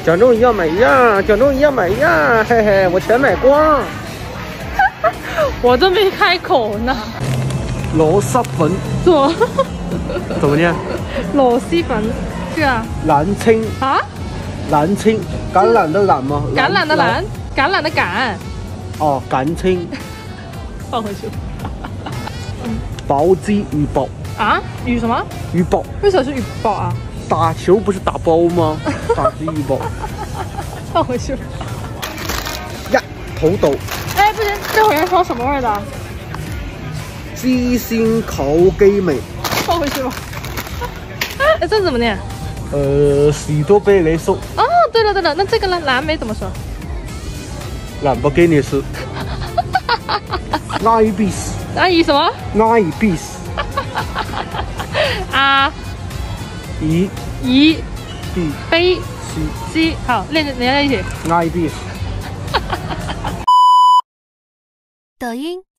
蒋仲仪要买一样，蒋仲仪要买一样，嘿嘿，我全买光。 我都没开口呢。 螺蛳粉做怎么念？ 螺蛳粉，是啊。 蓝青啊？ 蓝青，橄榄的榄吗？ 橄榄的榄，橄榄的橄。 哦，橄青。 放回去。 薄鸡鱼堡啊？鱼什么？ 鱼堡。 为什么是鱼堡啊？ 打球不是打包吗？打鸡鱼堡。 放回去。 呀，土豆。 哎，不行，这会员说什么味的？ 鸡心烤鸡尾。 放回去吧。哎，这怎么念？ 士多啤梨酥。 哦，对了对了，那这个呢？蓝莓怎么说？ 兰博基尼斯。艾比斯。 阿姨什么？ 艾比斯。 啊。 一。B。 B。C。好，连在一起。 艾比斯。 抖音。